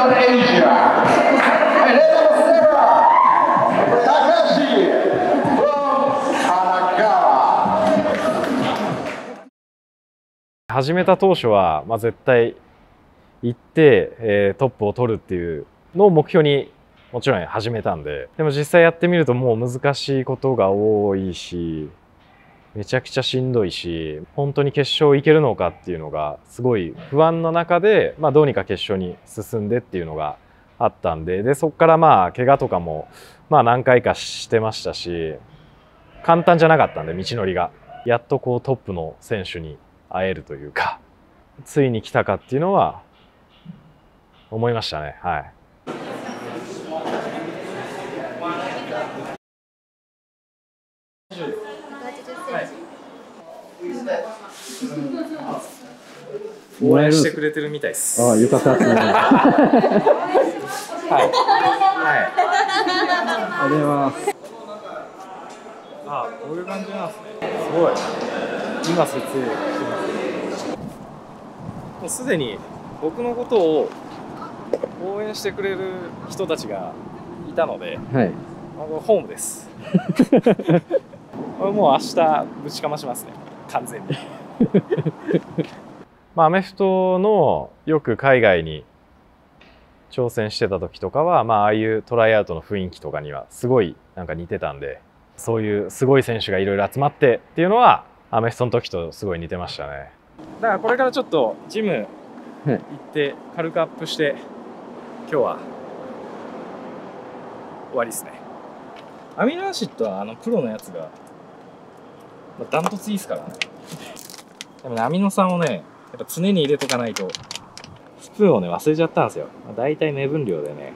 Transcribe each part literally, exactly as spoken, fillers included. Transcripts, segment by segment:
始めた当初は、まあ、絶対行って、えー、トップを取るっていうのを目標にもちろん始めたんで、でも実際やってみるともう難しいことが多いし、めちゃくちゃしんどいし、本当に決勝行けるのかっていうのがすごい不安の中で、まあ、どうにか決勝に進んでっていうのがあったんで、でそこからまあ怪我とかもまあ何回かしてましたし、簡単じゃなかったんで、道のりがやっとこうトップの選手に会えるというか、ついに来たかっていうのは思いましたね。はい。応援してくれてるみたいです。 ああ、よかったですね。はい。 はい。 ありがとうございます。 ああ、こういう感じなんですね。すごい。今設営してます。もうすでに僕のことを応援してくれる人たちがいたので、はい。ホームです。もう明日ぶちかましますね。完全に。まあ、アメフトのよく海外に挑戦してた時とかは、まあ、ああいうトライアウトの雰囲気とかにはすごいなんか似てたんで、そういうすごい選手がいろいろ集まってっていうのはアメフトの時とすごい似てましたね。だからこれからちょっとジム行って軽くアップして今日は終わりですね。アミノアシッドはあのプロのやつがダントツいいですからね。でもね、アミノ酸をねやっぱ常に入れとかないと、スプーンをね忘れちゃったんですよ。だいたい目分量でね。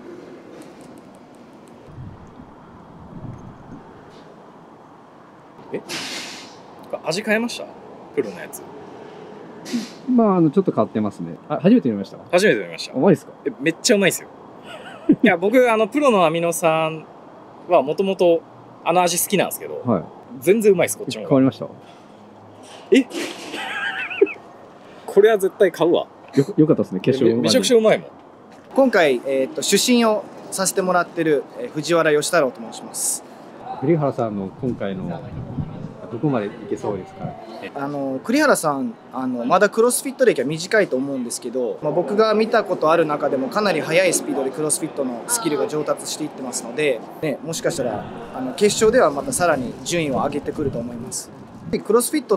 え、味変えました？プロのやつ。 まあ、あのちょっと変わってますね。あ、初めて見ました。 初めて見ました。 うまいですか？ え、めっちゃうまいですよ。いや、僕あのプロのアミノ酸はもともとあの味好きなんですけど、はい、全然うまいです。こっちも変わりました。 えこれは絶対買うわ。 よ, よかったですね、決勝。 め, めちゃくちゃうまいもん。 今回、えー、と主審をさせてもらってる、えー、藤原義太郎と申します。 栗原さんの今回のどこまでいけそうですか？ あの栗原さんあのまだクロスフィット歴は短いと思うんですけど、まあ、僕が見たことある中でもかなり速いスピードでクロスフィットのスキルが上達していってますので、ね、もしかしたらあの決勝ではまたさらに順位を上げてくると思います。クロスフィットって、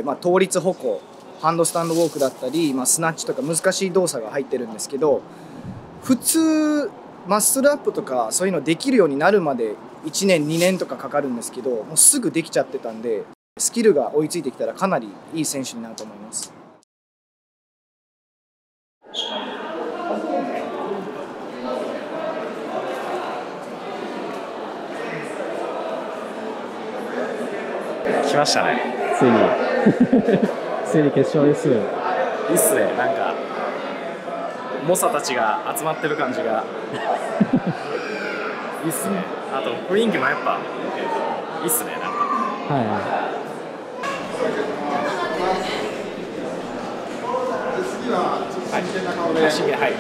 まあ、倒立歩行、ハンドスタンドウォークだったり、まあ、スナッチとか難しい動作が入ってるんですけど、普通マッスルアップとかそういうのできるようになるまでいちねんにねんとかかかるんですけど、もうすぐできちゃってたんで、スキルが追いついてきたらかなりいい選手になると思います。 来ましたね。 ついについに決勝です。 いいっすね。なんか猛者たちが集まってる感じがいいっすね。あと雰囲気もやっぱいいっすね。なんかはいはい、お願いします。はい。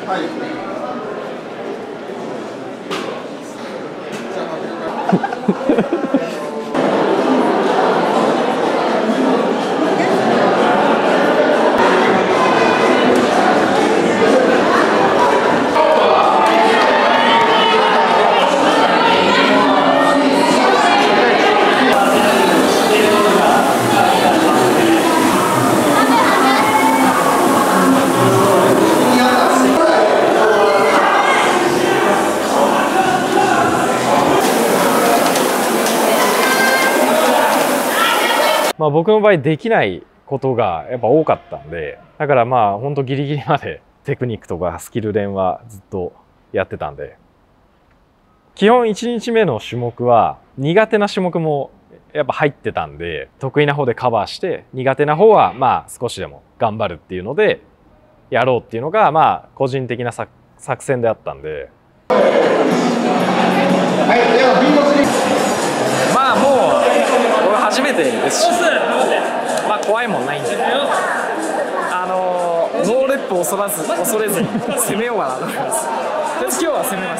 まあ僕の場合できないことがやっぱ多かったんで、だからまあ本当ギリギリまでテクニックとかスキル練はずっとやってたんで、基本いちにちめの種目は苦手な種目もやっぱ入ってたんで、得意な方でカバーして苦手な方はまあ少しでも頑張るっていうのでやろうっていうのがまあ個人的な作戦であったんで、まあもう俺初めてですし、まあ怖いもんないんで、あのノーレップ恐らず恐れずに攻めようかなと思います。 今日は攻めます。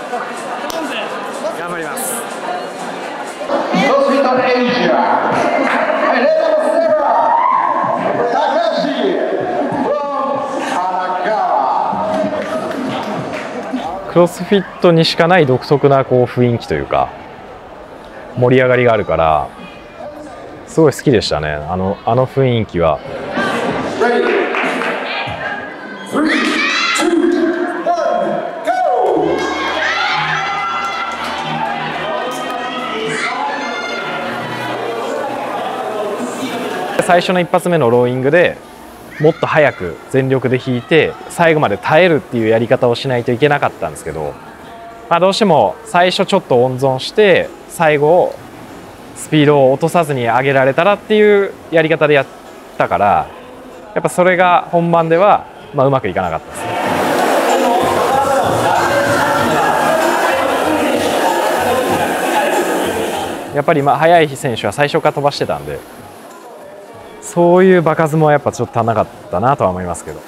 頑張ります。 クロスフィットにしかない独特なこう雰囲気というか盛り上がりがあるからすごい好きでしたね。あのあの雰囲気は。最初の一発目のローイングでもっと早く全力で引いて最後まで耐えるっていうやり方をしないといけなかったんですけど、まあ、どうしても最初ちょっと温存して最後スピードを落とさずに上げられたらっていうやり方でやったからやっぱそれが本番ではまあうまくいかなかったですね。やっぱりまあ速い選手は最初から飛ばしてたんでそういう場数もやっぱちょっと足んなかったなとは思いますけど。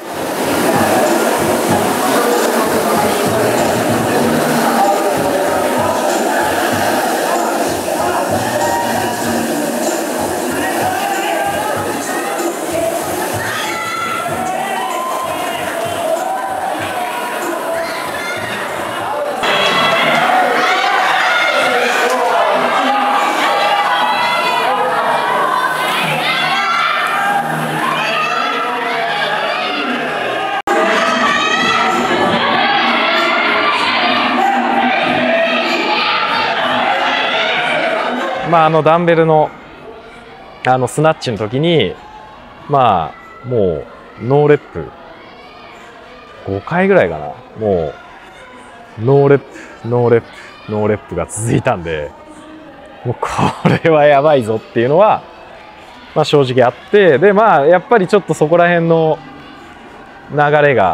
まあ、あのダンベルのあのスナッチの時にまあもうノーレップごかいぐらいかなもうノーレップノーレップノーレップが続いたんでもうこれはやばいぞっていうのは、まあ、正直あってでまあやっぱりちょっとそこら辺の流れが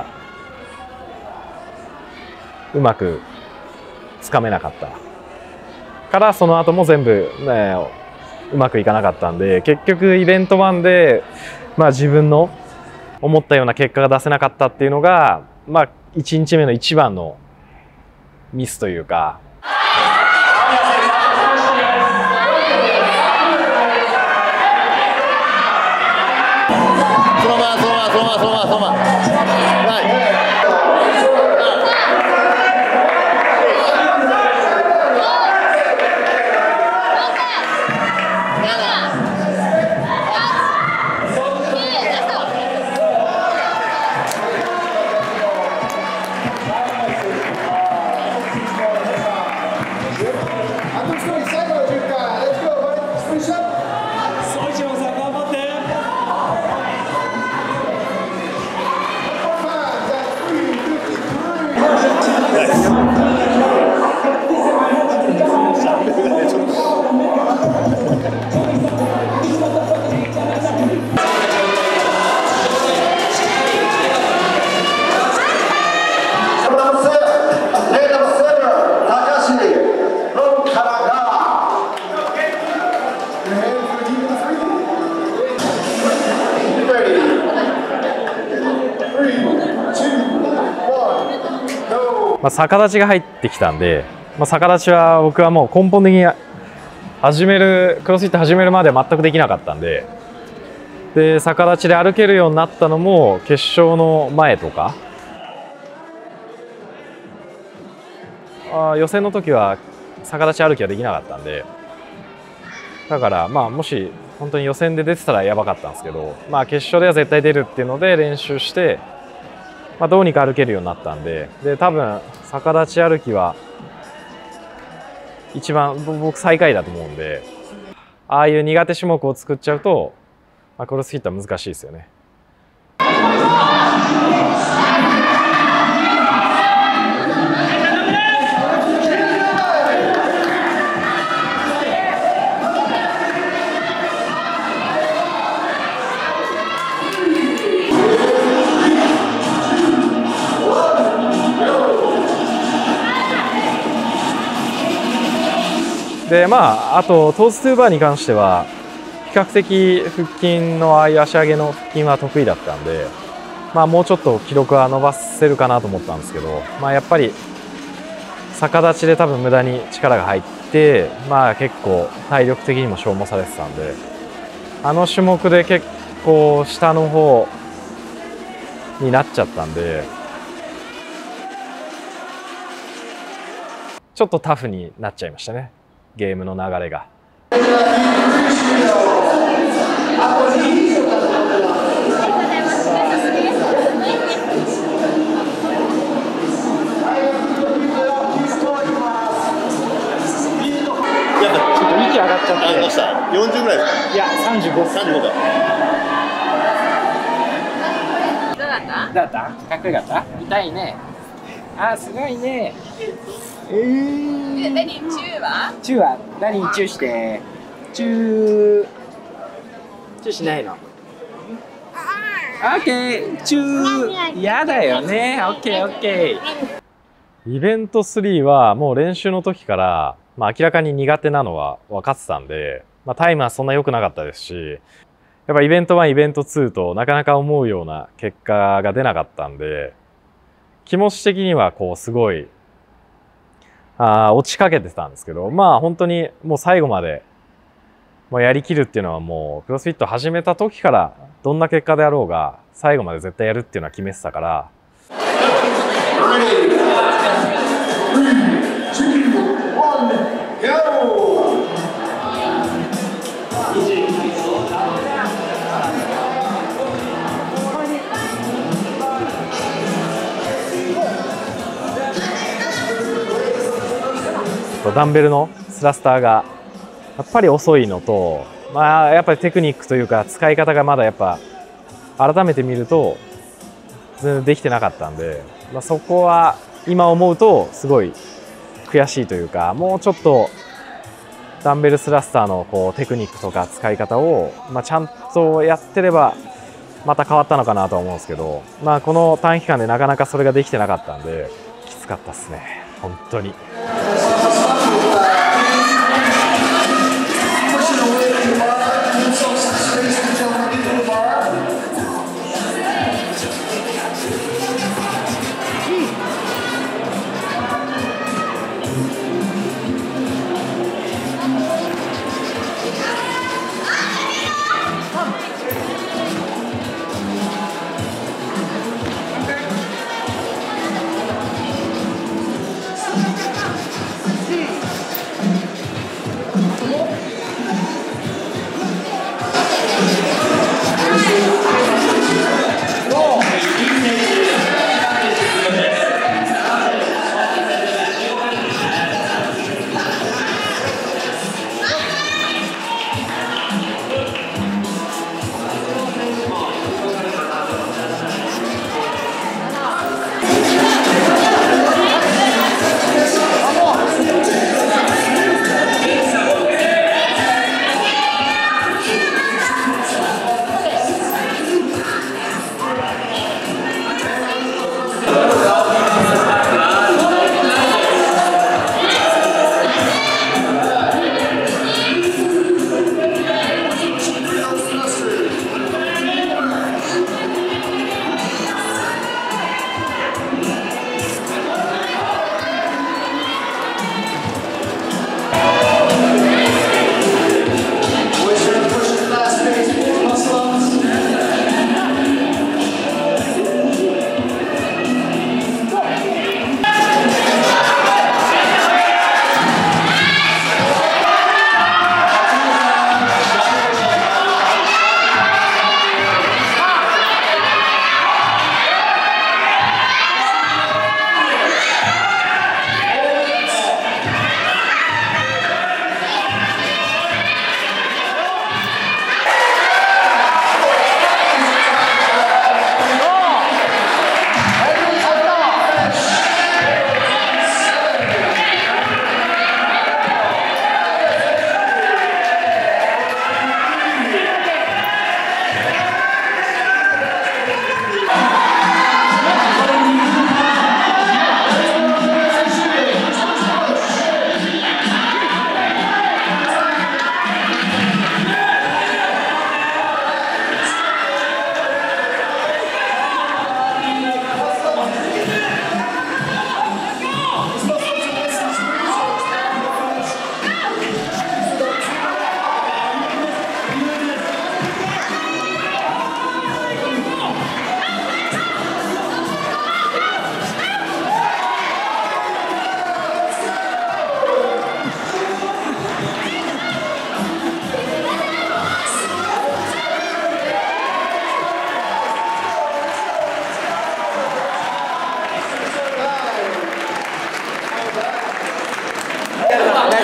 うまくつかめなかったからその後も全部、ね、うまくいかなかったんで結局イベントワンで、まあ、自分の思ったような結果が出せなかったっていうのが、まあ、いちにちめの一番のミスというか。 そのままそのままそのままそのままそのままはいまあ、逆立ちが入ってきたんで、まあ、逆立ちは僕はもう根本的に始めるクロスフィット始めるまでは全くできなかったんで、で逆立ちで歩けるようになったのも決勝の前とかあ予選の時は逆立ち歩きはできなかったんで、だからまあもし本当に予選で出てたらやばかったんですけど、まあ、決勝では絶対出るっていうので練習して、まあ、どうにか歩けるようになったんで、で多分逆立ち歩きは一番僕最下位だと思うんで、ああいう苦手種目を作っちゃうと、まあ、クロスフィットは難しいですよね。でまあ、あとトーストゥーバーに関しては比較的腹筋のああいう足上げの腹筋は得意だったんで、 まあ、もうちょっと記録は伸ばせるかなと思ったんですけど、まあ、やっぱり逆立ちで多分無駄に力が入って、まあ、結構体力的にも消耗されてたんで、あの種目で結構下の方になっちゃったんで、ちょっとタフになっちゃいましたね、ゲームの流れが。息上がっちゃって。 どうした？よんじゅうぐらいですか？ いやさんじゅうご。 さんじゅうごか。 どうだった？ どうだった？かっこよかった？痛いね。あ、すごいね。えー。 で、何？チューは？ チューは何チューして。チュー。チューしないの。オッケー。チュー。嫌だよね。オッケーオッケー。 イベントスリーはもう練習の時から、まあ、明らかに苦手なのは分かってたんで、まあ、タイムはそんな良くなかったですし、やっぱイベントワン、イベントツーとなかなか思うような結果が出なかったんで、気持ち的にはこうすごいあ落ちかけてたんですけど、まあ本当にもう最後までもうやりきるっていうのはもうクロスフィット始めた時からどんな結果であろうが最後まで絶対やるっていうのは決めてたから。ダンベルのスラスターがやっぱり遅いのと、まあ、やっぱりテクニックというか使い方がまだやっぱ改めて見ると全然できてなかったんで、まあ、そこは今思うとすごい悔しいというか、もうちょっとダンベルスラスターのこうテクニックとか使い方を、まあ、ちゃんとやってればまた変わったのかなとは思うんですけど、まあ、この短期間でなかなかそれができてなかったんできつかったですね本当に。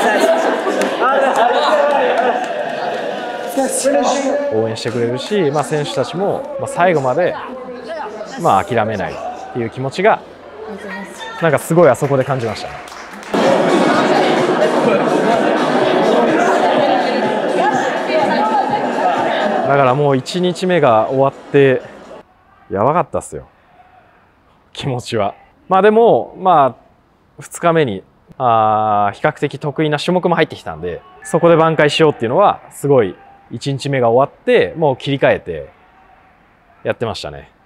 応援してくれるし、まあ、選手たちも、まあ、最後まで、まあ、諦めないっていう気持ちがなんかすごいあそこで感じましたね。だからもういちにちめが終わってやばかったっすよ、気持ちは。まあでもまあふつかめにあ比較的得意な種目も入ってきたんで、そこで挽回しようっていうのはすごいいちにちめが終わってもう切り替えてやってましたね。